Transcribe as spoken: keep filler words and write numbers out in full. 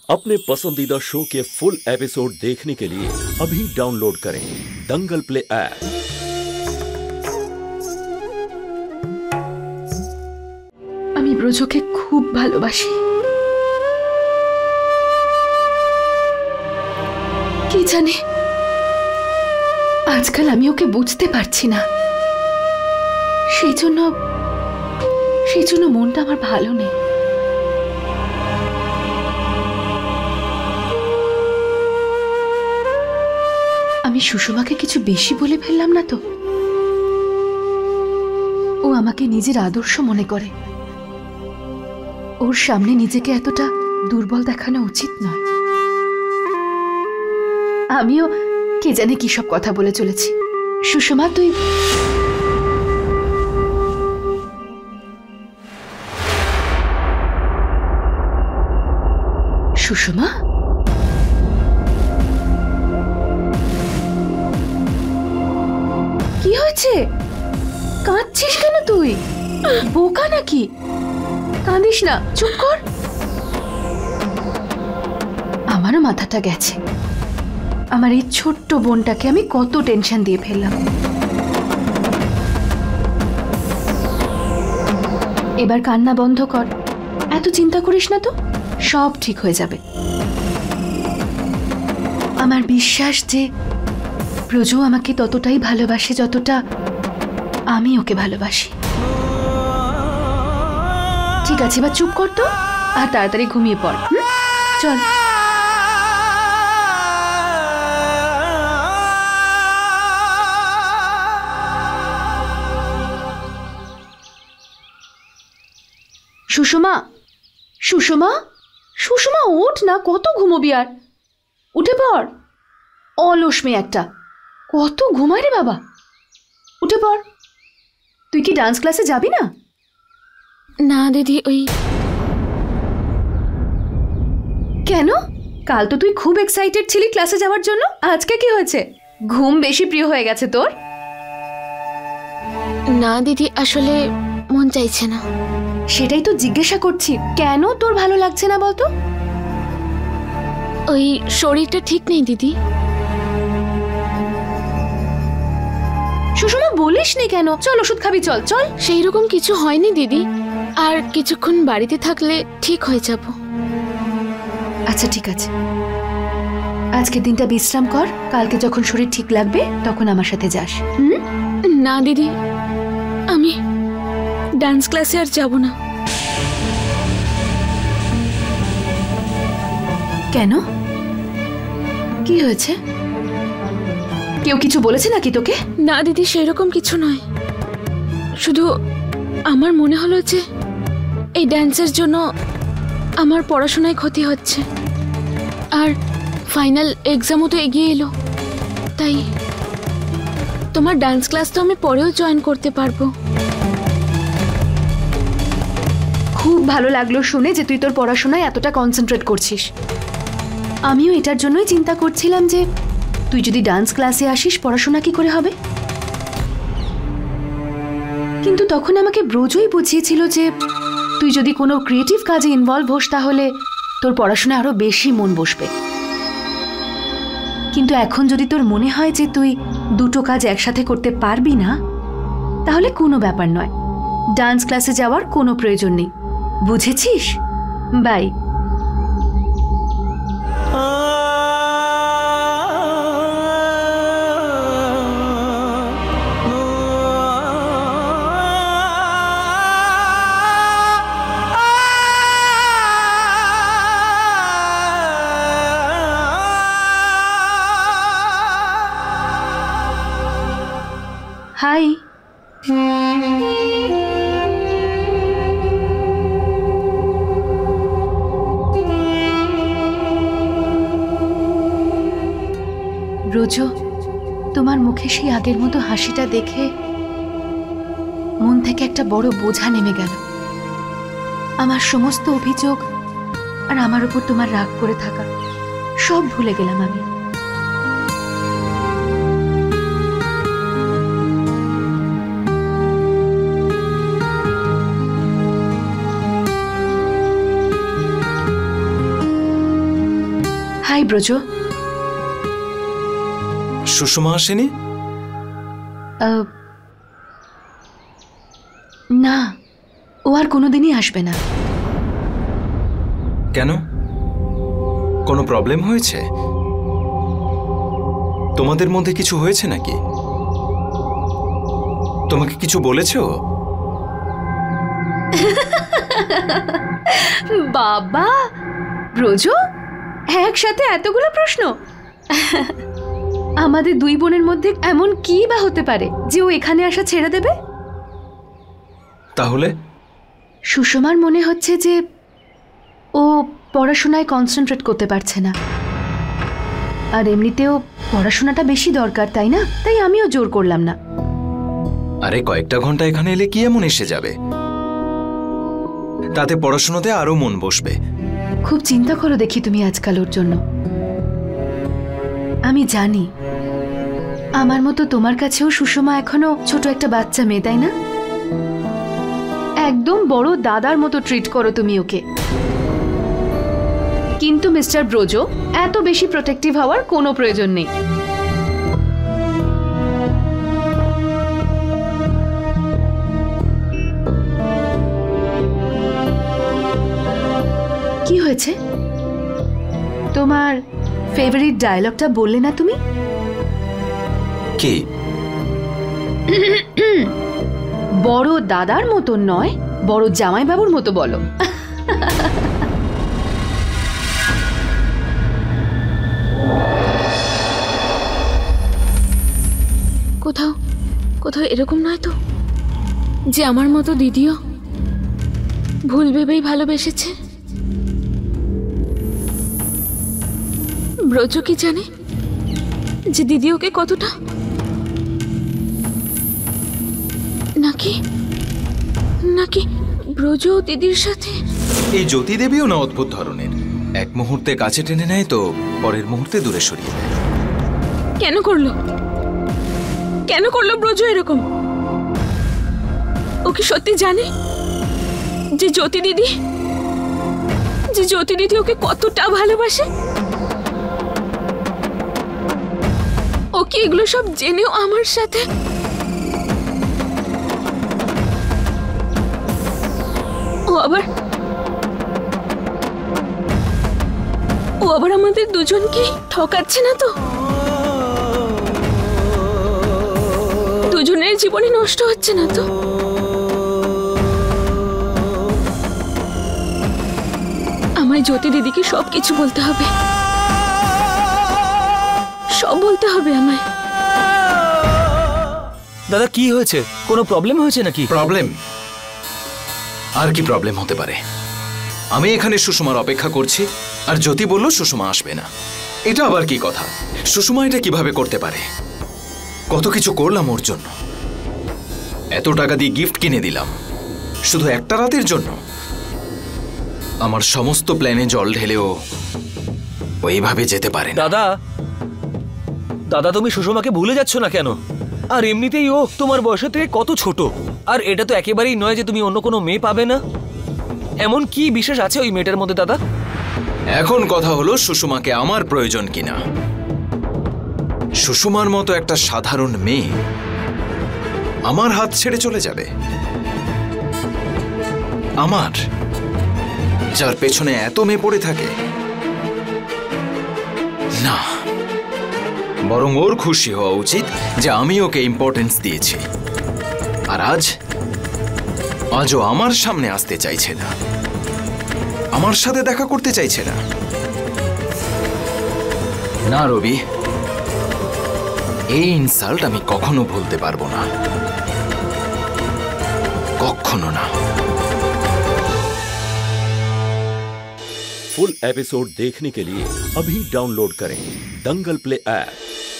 अपने पसंदीदा शो के फुल एपिसोड देखने के लिए अभी डाउनलोड करें दंगल प्ले ऐप। আমি ব্রজকে খুব ভালোবাসি। কি জানি আজকাল আমি ওকে বুঝতে পারছি না, সেই জন্য সেই জন্য মনটা আমার ভালো নেই। আমি সুষমাকে কিছু বেশি বলে ফেললাম না তো? ও আমাকে নিজের আদর্শ মনে করে, ওর সামনে নিজেকে এতটা দুর্বল দেখানো উচিত নয়। আমিও কে জানে কি সব কথা বলে চলেছি। সুষমা তুই সুষমা কি হয়েছে? কাঁদছিস কেন তুই? বোকা নাকি? কাঁদিস না, চুপ কর। আমারও মাথাটা গেছে। আমার এই ছোট্ট বোনটাকে আমি কত টেনশন দিয়ে ফেললাম। এবার কান্না বন্ধ কর, এত চিন্তা করিস না তো, সব ঠিক হয়ে যাবে। আমার বিশ্বাস যে ব্রজ আমাকে ততটাই ভালোবাসে যতটা আমি ওকে ভালোবাসি। ঠিক আছে, এবার চুপ কর তো, আর তাড়াতাড়ি ঘুমিয়ে পড়। চল। সুষমা, সুষমা, সুষমা ওঠ না, কত ঘুমোবি আর? উঠে পড়। অলস মেয়ে একটা, কত ঘুমায় রে বাবা। উঠে পড়। তুই কি ডান্স ক্লাসে যাবি না? না দিদি, ওই কেন? কাল তো তুই খুব এক্সাইটেড ছিলি ক্লাসে যাওয়ার জন্য, আজকে কি হয়েছে? ঘুম বেশি প্রিয় হয়ে গেছে তোর? না দিদি, আসলে মন চাইছে না। সেটাই তো জিজ্ঞাসা করছি, কেন তোর ভালো লাগছে না বলতো? ওই শরীরটা ঠিক নেই দিদি। সুষমা বলিস নি কেন? চল ওষুধ খাবি, চল চল। সেই রকম কিছু হয়নি দিদি, আর কিছুক্ষণ বাড়িতে থাকলে ঠিক হয়ে যাব। আচ্ছা ঠিক আছে, আজকের দিনটা বিশ্রাম কর, কালকে যখন শরীর ঠিক লাগবে তখন আমার সাথে যাস। হুম? না দিদি, আমি ডান্স ক্লাসে আর যাব না। কেন? কি হয়েছে? কেউ কিছু বলেছে নাকি তোকে? না দিদি, সেই রকম কিছু নয়, শুধু আমার মনে হলো যে এই ডান্সের জন্য আমার পড়াশোনায় ক্ষতি হচ্ছে, আর ফাইনাল এক্সামও তো এগিয়ে এলো, তাই তোমার ডান্স ক্লাস তো আমি পরেও জয়েন করতে পারবো। খুব ভালো লাগলো শুনে যে তুই তোর পড়াশোনায় এতটা কনসেন্ট্রেট করছিস। আমিও এটার জন্যই চিন্তা করছিলাম যে তুই যদি ডান্স ক্লাসে আসিস পড়াশোনা কি করে হবে। কিন্তু তখন আমাকে ব্রজই বুঝিয়েছিল যে তুই যদি কোনো ক্রিয়েটিভ কাজে ইনভলভ হোস তাহলে তোর পড়াশোনায় আরো বেশি মন বসবে। কিন্তু এখন যদি তোর মনে হয় যে তুই দুটো কাজ একসাথে করতে পারবি না, তাহলে কোনো ব্যাপার নয়, ডান্স ক্লাসে যাওয়ার কোনো প্রয়োজন নেই। বুঝেছিস? বাই। হাই। ব্রজ, তোমার মুখে সেই আগের মতো হাসিটা দেখে মন থেকে একটা বড় বোঝা নেমে গেল। আমার সমস্ত অভিযোগ আর আমার উপর তোমার রাগ করে থাকা সব ভুলে গেলাম আমি। হাই ব্রজ। সুষমা আসেনি? আহ, না, ও আর কোনোদিনই আসবে না। কেন? কোনো প্রবলেম হয়েছে? তোমাদের মধ্যে কিছু হয়েছে নাকি? তোমাকে কিছু বলেছে ও? বাবা ব্রজ, একসাথে এতগুলো প্রশ্ন! আমাদের দুই বোনের মধ্যে এমন কি বা হতে পারে যে ও এখানে আসা ছেড়ে দেবে? তাহলে সুষমার মনে হচ্ছে যে ও পড়াশোনায় কনসেন্ট্রেট করতে পারছে না, আর এমনিতেও পড়াশোনাটা বেশি দরকার, তাই না? তাই আমিও জোর করলাম না। আরে কয়েকটা ঘন্টা এখানে এলে কি এমন এসে যাবে? তাতে পড়াশোনাতে আরো মন বসবে। খুব চিন্তা করো দেখি তুমি আজকাল ওর জন্য। আমি জানি আমার মতো তোমার কাছেও সুষমা এখনো ছোট একটা বাচ্চা মেয়ে, তাই না? একদম বড় দাদার মতো ট্রিট করো তুমি ওকে। কিন্তু মিস্টার ব্রজ, এত বেশি প্রোটেক্টিভ হওয়ার কোনো প্রয়োজন নেই। কি হয়েছে? তোমার ফেভারিট ডায়লগটা বললে না তুমি? কি? বড় দাদার মতো নয়, বড় জামাইবাবুর মতো বলো। কোথাও কোথাও এরকম নয় তো যে আমার মতো দিদিও ভুল ভেবেই ভালোবেসেছে? ব্রজ কি জানে যে দিদি ওকে কতটা? নাকি নাকি ব্রজ দিদির সাথে? এই জ্যোতি দেবীও না অদ্ভুত ধরনের। এক মুহূর্তে কাছে টেনে নেয় তো পরের মুহূর্তে দূরে সরিয়ে দেয়। কেন করলো কেন করলো ব্রজ এরকম? ও কি সত্যি জানে যে জ্যোতি দিদি যে জ্যোতি দিদি ওকে কতটা ভালোবাসে? ও কি এগুলো সব জেনেও আমার সাথে? ও আবার ও আবার আমাদের দুজনকে ঠকাচ্ছে না তো? দুজনের জীবনে নষ্ট হচ্ছে না তো? আমায় জ্যোতি দিদিকে সবকিছু বলতে হবে, সব বলতে হবে আমায়। দাদা কি হয়েছে? কোনো প্রবলেম হয়েছে নাকি? প্রবলেম? আর কি প্রবলেম হতে পারে? আমি এখানে সুষমার অপেক্ষা করছি আর জ্যোতি বলল সুষমা আসবে না। এটা আবার কি কথা? সুষমা এটা কিভাবে করতে পারে? কত কিছু করলাম ওর জন্য, এত টাকা দিয়ে গিফট কিনে দিলাম শুধু একটা রাতের জন্য। আমার সমস্ত প্ল্যানে জল ঢেলেও ওইভাবে যেতে পারে না। দাদা দাদা তুমি সুষমাকে ভুলে যাচ্ছ না কেন? আর এমনিতেই ও তোমার বয়সের থেকে কত ছোট। আর এটা তো একেবারেই নয় যে তুমি অন্য কোনো মেয়ে পাবে না। এমন কি বিশেষ আছে ওই মেয়েটার মধ্যে দাদা? এখন কথা হলো সুষমাকে আমার প্রয়োজন কিনা। সুষমার মতো একটা সাধারণ মেয়ে আমার হাত ছেড়ে চলে যাবে? আমার, যার পেছনে এত মেয়ে পড়ে থাকে? না, বরং ওর খুশি হওয়া উচিত যে আমি ওকে ইম্পর্টেন্স দিয়েছি। আর আজ আজও আমার সামনে আসতে চাইছে না, আমার সাথে দেখা করতে চাইছে না। না রবি, এই ইনসাল্ট আমি কখনো ভুলতে পারবো না, কখনো না। फुल एपिसोड देखने के लिए अभी डाउनलोड करें दंगल प्ले ऐप।